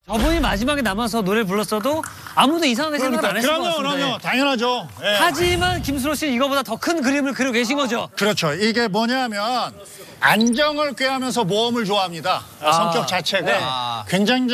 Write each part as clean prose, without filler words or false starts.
저분이 마지막에 남아서 노래를 불렀어도 아무도 이상하게 생각 안 했을 것 같습니다. 그럼요. 당연하죠. 예. 하지만 김수로 씨는 이거보다 더 큰 그림을 그리고 계신 거죠? 그렇죠. 이게 뭐냐면 안정을 꾀하면서 모험을 좋아합니다. 성격 자체가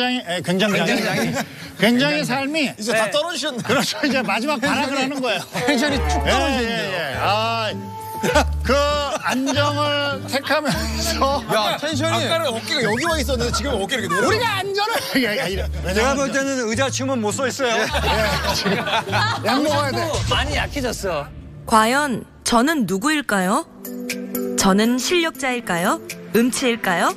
굉장히 삶이 이제 다 떨어지셨네. 그렇죠. 이제 마지막 발악을 하는 거예요. 텐션이 쭉 떨어지는데요. 그 안정을 택하면서 야, 텐션이 아까는 어깨가 여기만 있었는데 지금 어깨 이렇게 내려. 우리가 안전을 제가 볼 때는 의자춤은 못 써 있어요. 약 먹어야 돼. 많이 약해졌어. 과연 저는 누구일까요? 저는 실력자일까요? 음치일까요?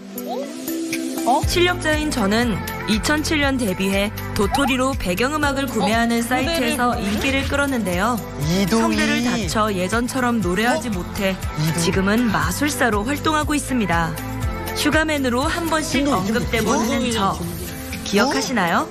실력자인 저는 2007년 데뷔해 도토리로 배경음악을 구매하는 사이트에서 인기를 끌었는데요. 성대를 다쳐 예전처럼 노래하지 못해 지금은 마술사로 활동하고 있습니다. 슈가맨으로 한 번씩 언급되곤 하는 저. 기억하시나요?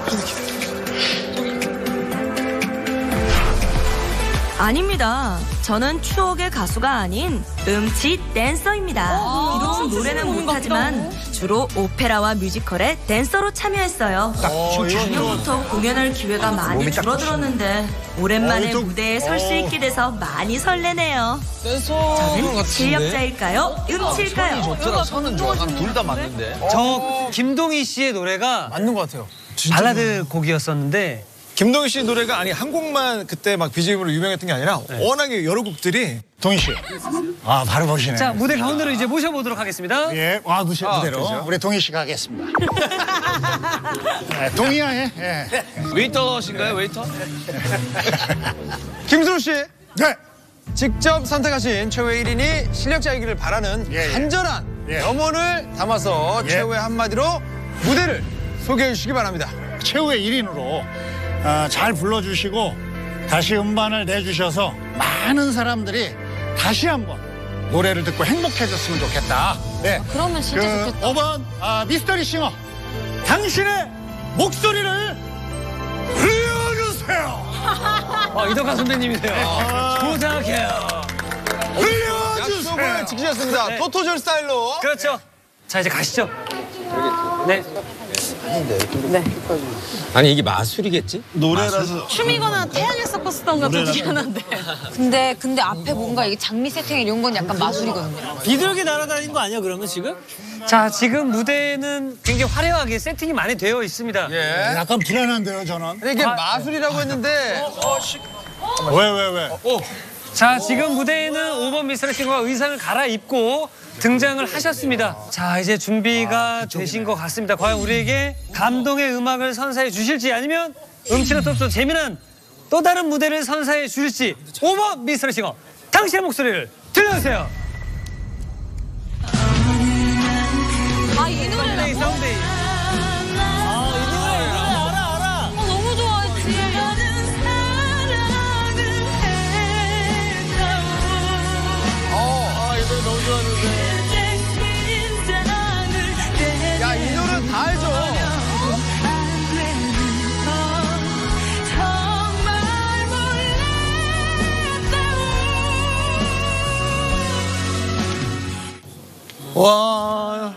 아닙니다. 저는 추억의 가수가 아닌 음치 댄서입니다. 비록 노래는 못하지만 주로 오페라와 뮤지컬에 댄서로 참여했어요. 작년부터 공연할 기회가 많이 줄어들었는데 오랜만에 무대에 설 수 있게 돼서 많이 설레네요. 저는 실력자일까요? 음치일까요? 저랑 선은 좋아. 둘 다 맞는데. 저 김동희 씨의 노래가 맞는 것 같아요. 발라드 곡이었었는데 김동희 씨 노래가 아니 한 곡만 그때 막 BGM으로 유명했던 게 아니라 워낙에 여러 곡들이. 동희 씨. 바로 보시네. 자, 무대 가운데로 이제 모셔보도록 하겠습니다. 예, 무대로. 그렇죠? 우리 동희 씨가 하겠습니다. 동희야, 예. 웨이터신가요, 웨이터? 김수로 씨, 네. 직접 선택하신 최후의 1인이 실력자이기를 바라는 간절한 염원을 담아서 최후의 한마디로 무대를 소개해 주시기 바랍니다. 최후의 1인으로 잘 불러주시고 다시 음반을 내주셔서 많은 사람들이 다시 한번 노래를 듣고 행복해졌으면 좋겠다. 네. 그러면 진짜 좋겠다. 5번 미스터리 싱어 당신의 목소리를 들려주세요. 이덕화 선배님이세요. 도착해요. 들려주세요. 약속을 지키셨습니다. 네. 토토졸 스타일로. 그렇죠. 자, 이제 가시죠. 네. 아니 이게 마술이겠지? 노래라서 춤이거나 태양의 서커스던 같은 게 하는데. 근데 앞에 뭔가 이게 장미 세팅 이런 건 약간 마술이거든요. 비둘기 날아다니는 거 아니야, 그러면 지금? 자, 지금 무대는 굉장히 화려하게 세팅이 많이 되어 있습니다. 약간 불안한데요, 저는. 근데 이게 마술이라고 했는데 왜? 자, 지금 무대에는 5번 미스터리 싱어가 의상을 갈아입고 등장을 하셨습니다. 자, 이제 준비가 되신 것 같습니다. 과연 우리에게 감동의 음악을 선사해 주실지 아니면 음치가 톱도 재미난 또 다른 무대를 선사해 주실지 5번 미스터리 싱어 당신의 목소리를 들려주세요. 이 노래라고? 썸데이, 썸데이. 이 노래 알아. 너무 좋아했지. 이 노래 너무 좋았는데. 야, 이 노래 다 알죠? 와.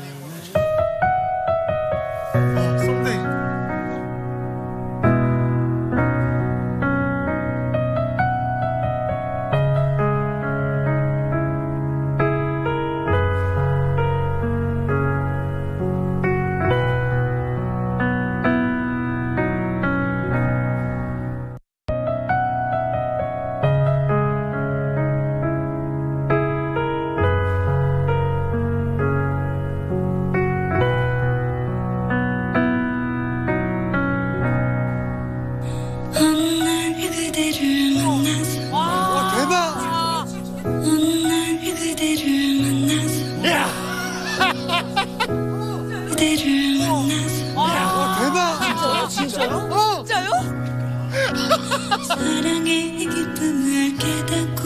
사랑의 기쁨을 깨닫고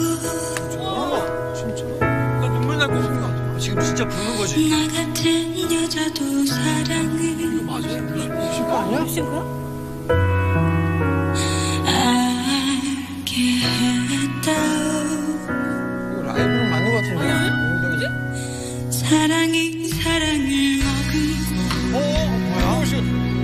눈물 날 것 같아. 지금 진짜 부는 거지. 나 같은 여자도 사랑을 알게 했다오. 이거 라이브는 맞는 것 같은데. 사랑이 사랑을 어기고 뭐야?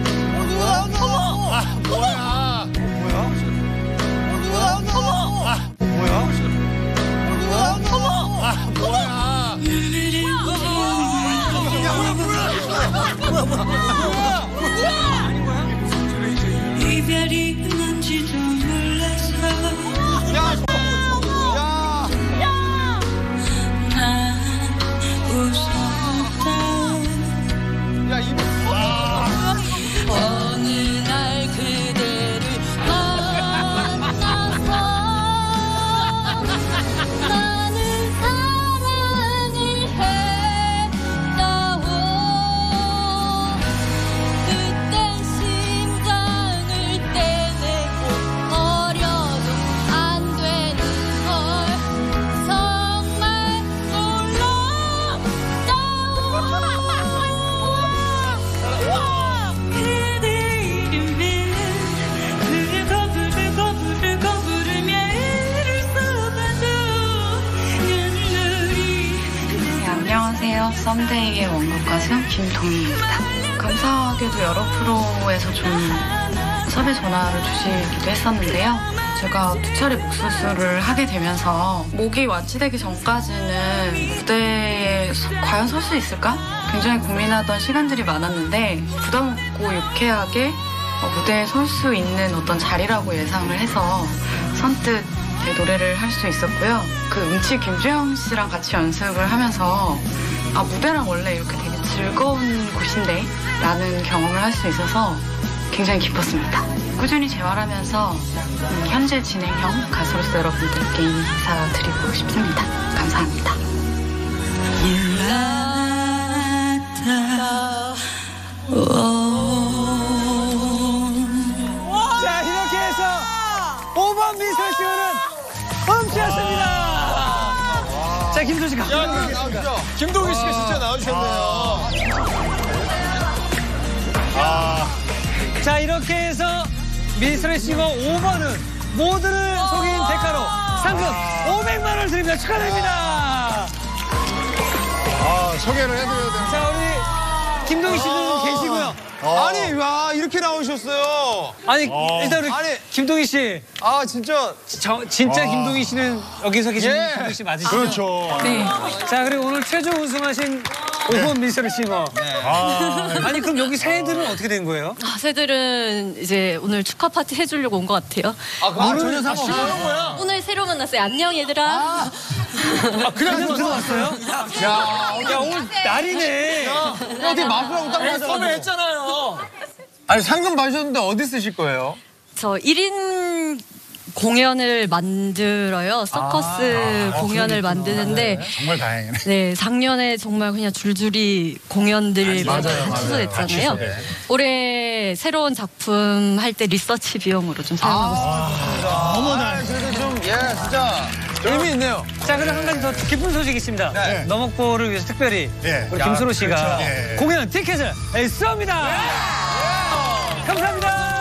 썸데이의 원곡 가수 김동희입니다. 감사하게도 여러 프로에서 좀 섭외 전화를 주시기도 했었는데요. 제가 2차례 목 수술을 하게 되면서 목이 완치되기 전까지는 무대에 과연 설 수 있을까? 굉장히 고민하던 시간들이 많았는데 부담 없고 유쾌하게 무대에 설 수 있는 어떤 자리라고 예상을 해서 선뜻 노래를 할 수 있었고요. 그 음치 김주영 씨랑 같이 연습을 하면서 무대랑 원래 이렇게 되게 즐거운 곳인데 라는 경험을 할 수 있어서 굉장히 기뻤습니다. 꾸준히 재활하면서 현재 진행형 가수로서 여러분들께 인사드리고 싶습니다. 감사합니다. 자, 이렇게 해서 5번 미스터싱어는 음치였습니다. 자, 김도시 가. 김동희 씨가 진짜 나와주셨네요. 자, 이렇게 해서 미스터싱어 5번은 모두를 속인 대가로 상금 500만 원을 드립니다. 축하드립니다. 소개를 해드려야 되는. 자, 우리 김동희 씨는 계시고요. 아니, 와, 이렇게 나오셨어요. 아니, 일단 우리 아니. 김동희 씨. 진짜. 진짜 김동희 씨는 여기서 계신 김동희 씨 맞으시죠? 그렇죠. 네. 자, 그리고 오늘 최종 우승하신 5번 미스터싱어. 아니, 그럼 여기 새들은 어떻게 된 거예요? 새들은 이제 오늘 축하 파티 해주려고 온 것 같아요. 전혀 상관없는 거야? 오늘 새로 만났어요. 안녕 얘들아. 그냥 들어왔어요? 야, 오늘 날이네. 어떻게 마술하고 딱 맞아. 섭외했잖아요. 아니, 상금 받으셨는데 어디 쓰실 거예요? 저 1인 공연을 만들어요. 서커스 공연을 만드는데 정말 다행이네. 네, 작년에 정말 그냥 줄줄이 공연들이 취소됐잖아요. 올해 새로운 작품 할 때 리서치 비용으로 좀 사용하고 싶습니다. 너무 다행. 그래도 좀, 진짜 의미 있네요. 자, 그럼 한 가지 더 기쁜 소식이 있습니다. 네. 너목보를 위해서 특별히 예. 우리 김수로 씨가 그렇죠. 예. 공연 티켓을 쏩니다. 감사합니다.